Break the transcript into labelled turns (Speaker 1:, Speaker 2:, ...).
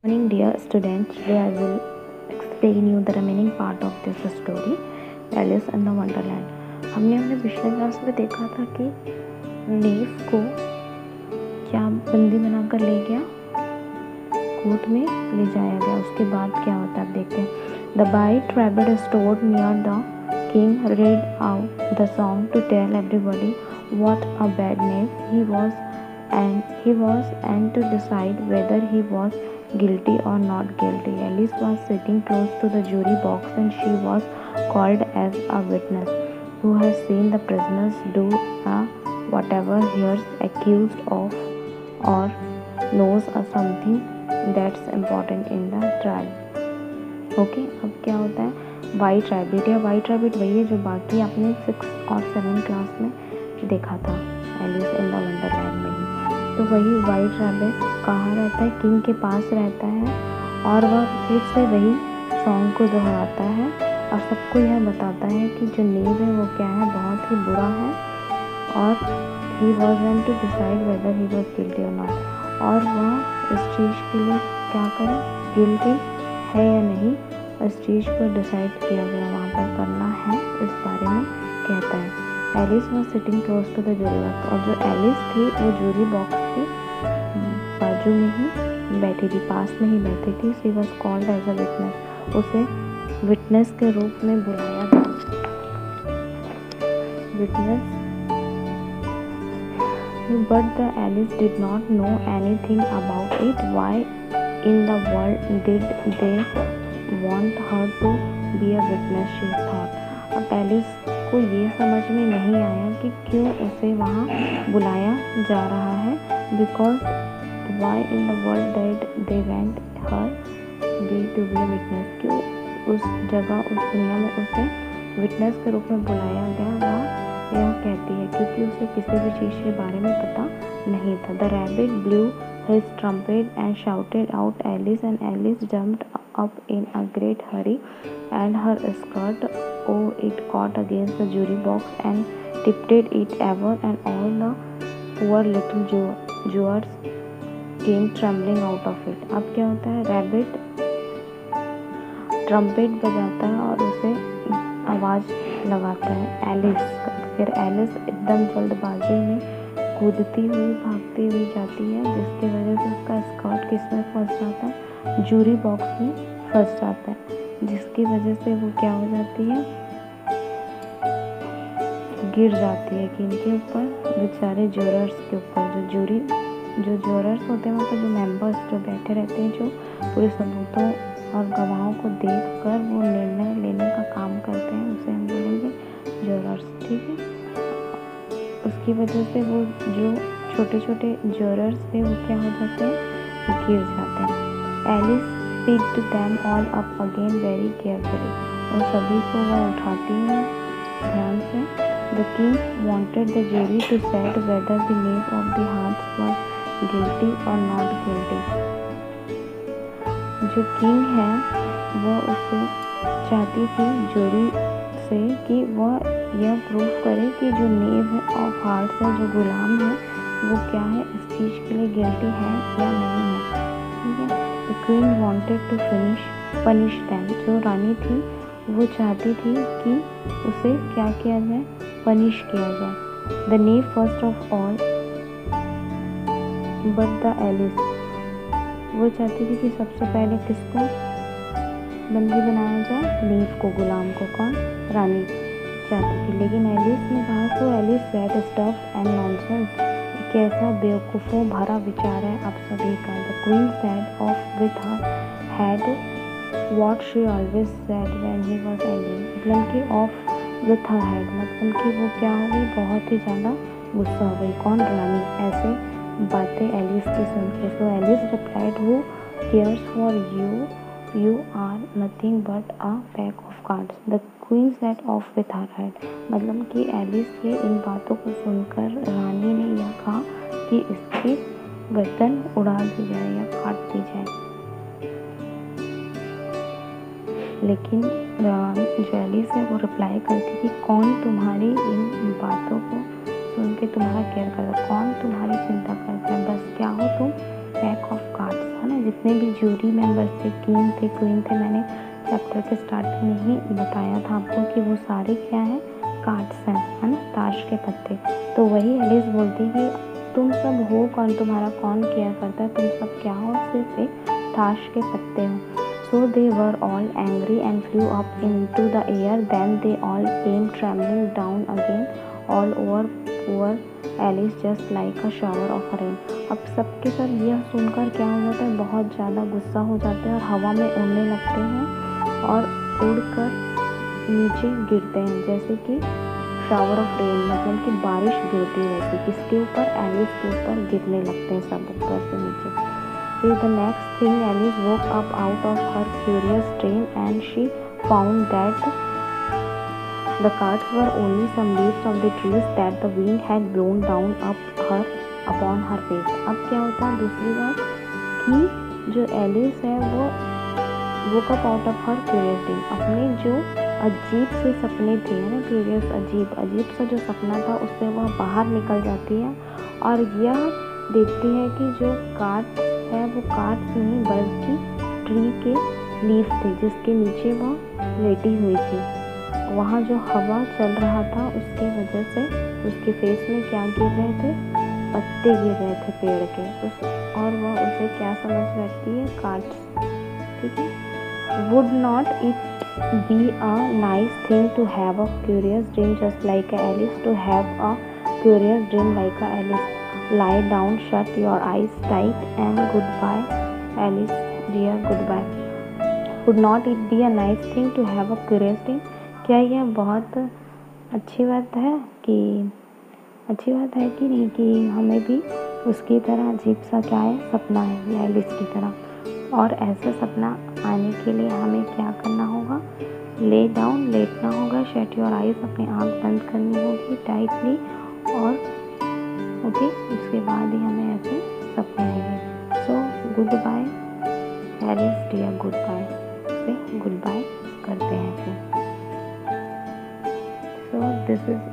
Speaker 1: Morning, dear students. Today I will explain you the remaining part of this story, Alice in the Wonderland. हमने अपने पिछले class में देखा था कि नीव को क्या बंदी बनाकर ले गया, कोर्ट में ले जाया गया। उसके बाद क्या होता है आप देखते हैं। The white rabbit stood near the king, read out the song to tell everybody what a bad knave he was, and to decide whether he was guilty or not guilty. Alice was sitting close to the jury box and she was called as a witness who has seen the prisoners do whatever he is accused of or knows something that's important in the trial. Okay, अब क्या होता है white rabbit या white rabbit वही है जो बाकी आपने 6 और 7 क्लास में देखा था एलिस इन द वंडरलैंड में ही। तो वही वाइट रैबिट कहाँ रहता है, किंग के पास रहता है और वह फिर से वही सॉन्ग को दोहराता है और सबको यह बताता है कि जो नीव है वो क्या है, बहुत ही बुरा है और he was and to decide whether he was guilty और नॉट, और वह इस चीज़ के लिए क्या करे, गिल्टी है या नहीं, इस चीज़ को डिसाइड किया गया वहाँ पर करना है, इस बारे में कहता है। Alice was sitting close to the jury box, और जो एलिस थी वो जूरी बॉक्स के बाजू में ही बैठी थी, पास में ही बैठी थी। She was called as a witness, उसे विटनेस के रूप में बुलाया गया। Witness, but the Alice did not know anything about it. Why in the world did they want her to be a witness, she thought. अब Alice को ये समझ में नहीं आया कि क्यों उसे वहाँ बुलाया जा रहा है, because why in the world did they want her to be a witness, क्यों उस जगह उस दुनिया में उसे विटनेस के रूप में बुलाया गया। वह यह कहती है क्योंकि उसे किसी भी चीज़ के बारे में पता नहीं था। The rabbit blew his trumpet and shouted out Alice, and Alice jumped up in a great hurry, and her skirt, it caught against the jury box and tipped it ever, and all the poor little jurors came trembling out of it. अब क्या होता है, rabbit trumpet बजाता है और उसे आवाज़ लगाता है एलिस। फिर एलिस एकदम जल्दबाजी में कूदती हुई भागती हुई जाती है, जिसकी वजह से उसका स्कर्ट किसमें फंस जाता है, जूरी बॉक्स में फंस जाता है, जिसकी वजह से वो क्या हो जाती है, गिर जाती है किनके ऊपर, बेचारे जूरर्स के ऊपर। जो जूरर्स होते हैं मतलब जो मेंबर्स जो बैठे रहते हैं, जो पूरे सबूतों और गवाहों को देखकर वो निर्णय लेने का काम करते हैं, उसे हम बोलेंगे जूरर्स, ठीक है। उसकी वजह से वो जो छोटे छोटे जूरर्स थे वो क्या हो जाते हैं, गिर जाते हैं। Alice picked them all up again very carefully, और सभी को वह उठाती है ध्यान से। The king wanted the jury to decide whether the knave of the hearts was guilty or not guilty. जो किंग है वो उसे चाहती थी जूरी से कि वह यह प्रूव करे कि जो नेव है ऑफ हार्ट्स है, जो गुलाम है, वो क्या है, इस चीज़ के लिए गिल्टी है या नहीं है, ठीक है। The queen wanted to punish them. जो रानी थी वो चाहती थी कि उसे क्या किया जाए, पनिश किया जाए। The knave first of all, but the Alice, वो चाहती थी कि सबसे पहले किसको बंदी बनाया जाए, नीव को, गुलाम को। कौन, रानी चाहती थी। लेकिन एलिस ने कहा तो Alice said stuff and nonsense, कैसा बेवकूफ़ों भरा विचार है आप सभी का। The queen said off with her head what she always said when he was angry, मतलब कि off with her head मतलब कि वो क्या हो गई, बहुत ही ज़्यादा गुस्सा हो गई। कौन, रानी, ऐसे बातें एलिस की सुन के। So Alice replied, who cares for you, you are nothing but a pack of cards. The queen said off with her head, मतलब कि एलिस के इन बातों को सुनकर रानी ने यह कहा कि इसकी गर्दन उड़ा दी जाए या काट दी जाए। लेकिन जो एलिस है वो रिप्लाई करती कि कौन तुम्हारी इन बातों को सुन के तुम्हारा केयर करता, कौन तुम्हारी चिंता करता है, बस क्या हो तुम, पैक ऑफ कार्ड्स, है ना, जितने जितने भी जूरी मेंबर्स थे, किंग थे, क्वीन थे, मैंने चैप्टर के स्टार्टिंग में ही बताया था आपको कि वो सारे क्या हैं, कार्ड्स हैं, है ना, ताश के पत्ते। तो वही एलिस बोलती कि तुम सब हो कौन, तुम्हारा कौन केयर करता है, तुम सब क्या हो, सिर्फ एक ताश के पत्ते हो। So they were all angry and flew up into the air. Then they all came trembling down again, all over poor Alice just like a shower of rain. अब सबके सब यह सुनकर क्या हो जाता है, बहुत ज़्यादा गुस्सा हो जाते हैं और हवा में उड़ने लगते हैं और उड़कर नीचे गिरते हैं, जैसे कि शावर ऑफ रेन, मतलब कि बारिश गिरती है वैसे। किसके ऊपर, एलिस के ऊपर गिरने लगते हैं सब ऊपर से नीचे। Till the next thing, Alice woke up out of her curious dream and she found that the cards were only some leaves of the trees that the wind had blown down upon her face. अब क्या होता है दूसरी बार कि जो Alice है वो woke up out of her curious dream, अपने जो अजीब से सपने थे ना, क्यूरियस अजीब सा जो सपना था उससे वह बाहर निकल जाती है और यह देखती है कि जो कार्ड्स है वो कार्ड्स नहीं बल्कि ट्री के लीफ थे जिसके नीचे वह लेटी हुई थी। वहाँ जो हवा चल रहा था उसके वजह से उसके फेस में क्या गिर रहे थे, पत्ते गिर रहे थे पेड़ के, और वह उसे क्या समझ बैठती है, कार्ड्स। ठीक है। Would not it be a nice thing to have a curious dream just like Alice, to have a curious dream like Alice? Lie down, shut your eyes tight and goodbye, Alice dear, goodbye. Would not it be a nice thing to have a curious dream? क्या यह बहुत अच्छी बात है कि नहीं, कि हमें भी उसकी तरह अजीब सा क्या है, सपना है एलिस की तरह। और ऐसा सपना आने के लिए हमें क्या करना होगा, ले डाउन, लेटना होगा, शट योर आइज, अपनी आँख बंद करनी होगी टाइटली, और ओके उसके बाद ही हमें ऐसे सपने आएंगे। So goodbye Alice dear, goodbye से गुड बाय करते हैं फिर। So this is